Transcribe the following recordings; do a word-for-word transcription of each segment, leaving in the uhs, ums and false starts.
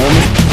homie.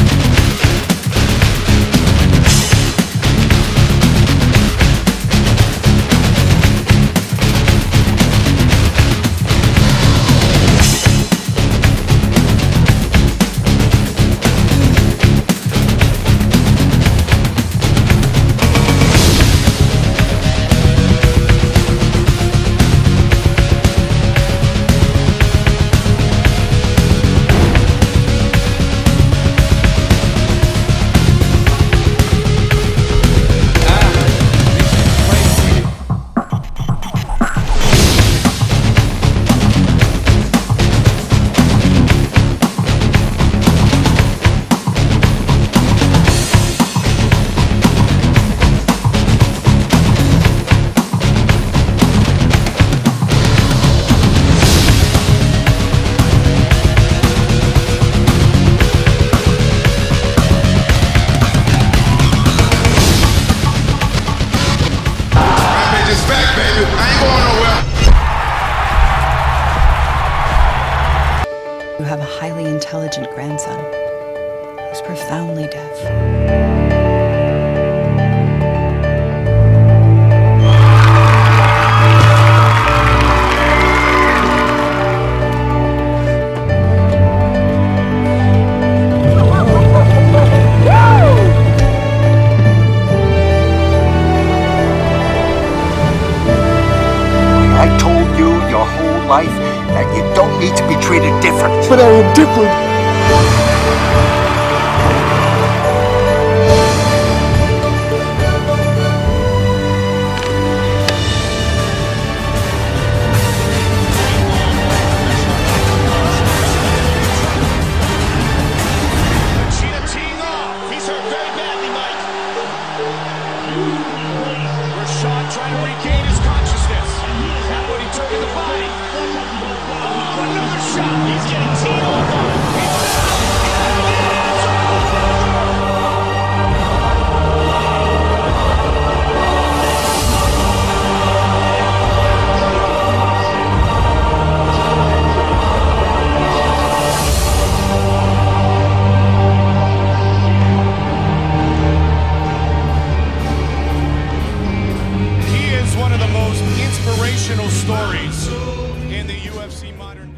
You have a highly intelligent grandson who's profoundly deaf. I told you your whole life that you don't need to be treated different. But I am different. Trying to regain his consciousness. Not what he took in the body. Another shot. He's getting teed off on him. One of the most inspirational stories in the U F C modern